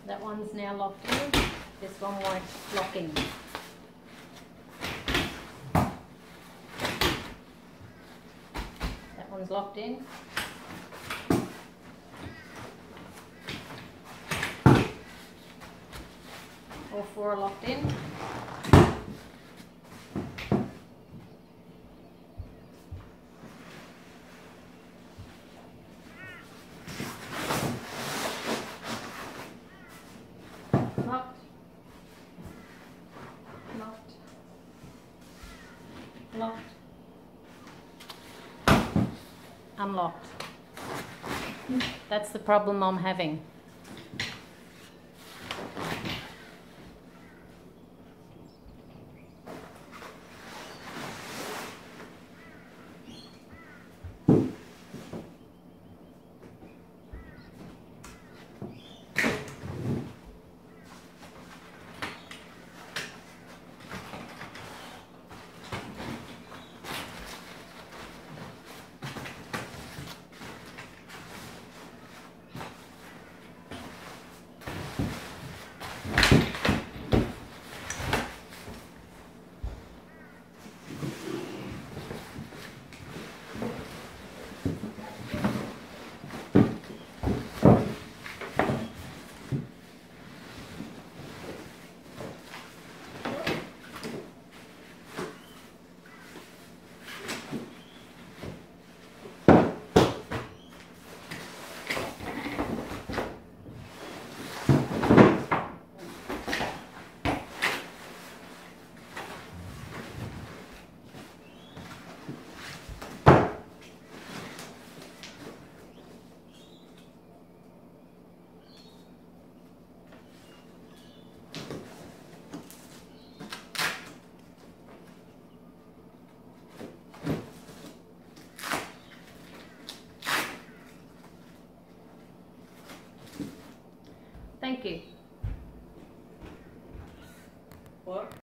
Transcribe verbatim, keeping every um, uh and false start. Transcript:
That one's now locked in. This one won't lock in. That one's locked in. All four are locked in. Locked. Locked. Locked. Unlocked. That's the problem I'm having. Thank you.